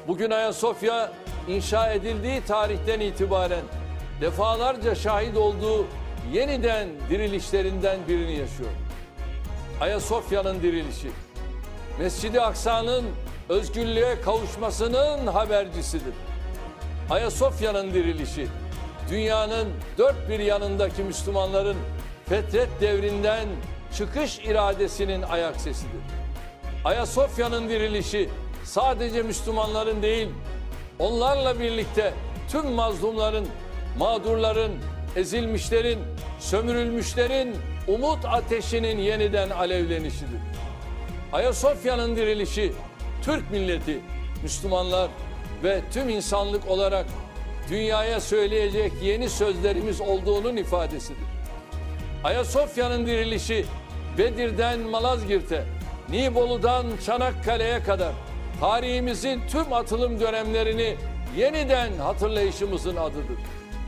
Bugün Ayasofya inşa edildiği tarihten itibaren defalarca şahit olduğu yeniden dirilişlerinden birini yaşıyor. Ayasofya'nın dirilişi, Mescid-i Aksa'nın özgürlüğe kavuşmasının habercisidir. Ayasofya'nın dirilişi, dünyanın dört bir yanındaki Müslümanların fetret devrinden çıkış iradesinin ayak sesidir. Ayasofya'nın dirilişi sadece Müslümanların değil, onlarla birlikte tüm mazlumların, mağdurların, ezilmişlerin, sömürülmüşlerin umut ateşinin yeniden alevlenişidir. Ayasofya'nın dirilişi, Türk milleti, Müslümanlar ve tüm insanlık olarak dünyaya söyleyecek yeni sözlerimiz olduğunun ifadesidir. Ayasofya'nın dirilişi, Bedir'den Malazgirt'e, Nibolu'dan Çanakkale'ye kadar tarihimizin tüm atılım dönemlerini yeniden hatırlayışımızın adıdır.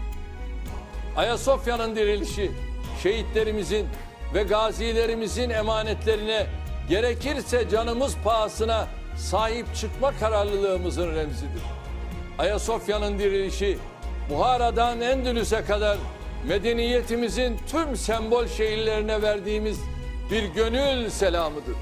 Ayasofya'nın dirilişi, şehitlerimizin ve gazilerimizin emanetlerine gerekirse canımız pahasına sahip çıkma kararlılığımızın remzidir. Ayasofya'nın dirilişi, Buhara'dan Endülüs'e kadar medeniyetimizin tüm sembol şehirlerine verdiğimiz bir gönül selamıdır.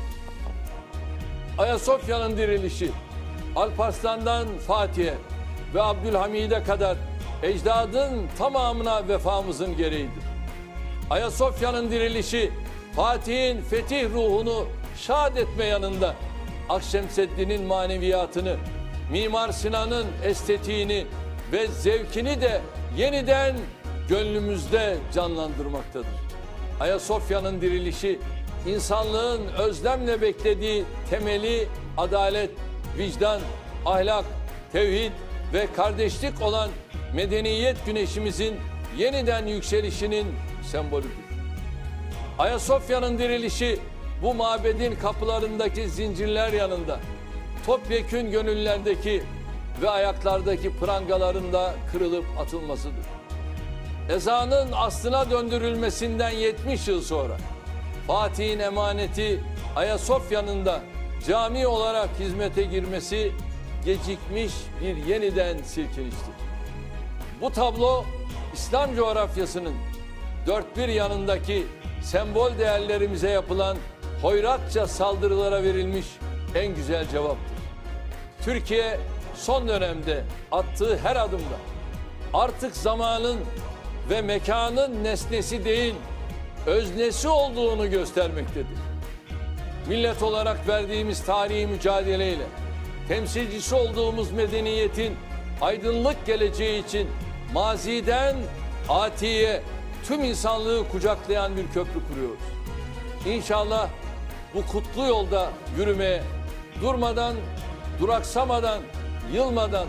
Ayasofya'nın dirilişi, Alparslan'dan Fatih'e ve Abdülhamid'e kadar ecdadın tamamına vefamızın gereğidir. Ayasofya'nın dirilişi, Fatih'in fetih ruhunu şad etme yanında Akşemseddin'in maneviyatını, Mimar Sinan'ın estetiğini ve zevkini de yeniden gönlümüzde canlandırmaktadır. Ayasofya'nın dirilişi, insanlığın özlemle beklediği temeli adalet, vicdan, ahlak, tevhid ve kardeşlik olan medeniyet güneşimizin yeniden yükselişinin sembolüdür. Ayasofya'nın dirilişi, bu mabedin kapılarındaki zincirler yanında topyekün gönüllerdeki ve ayaklardaki prangaların da kırılıp atılmasıdır. Ezanın aslına döndürülmesinden 70 yıl sonra Fatih'in emaneti Ayasofya'nın da cami olarak hizmete girmesi gecikmiş bir yeniden silkiniştir. Bu tablo İslam coğrafyasının dört bir yanındaki sembol değerlerimize yapılan hoyratça saldırılara verilmiş en güzel cevaptır. Türkiye son dönemde attığı her adımda artık zamanın ve mekanın nesnesi değil, öznesi olduğunu göstermektedir. Millet olarak verdiğimiz tarihi mücadeleyle temsilcisi olduğumuz medeniyetin aydınlık geleceği için maziden atiye tüm insanlığı kucaklayan bir köprü kuruyoruz. İnşallah bu kutlu yolda yürümeye durmadan, duraksamadan, yılmadan,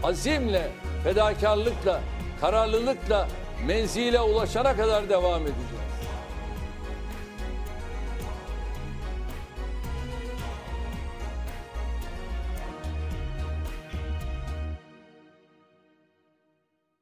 azimle, fedakarlıkla, kararlılıkla menzile ulaşana kadar devam edeceğiz.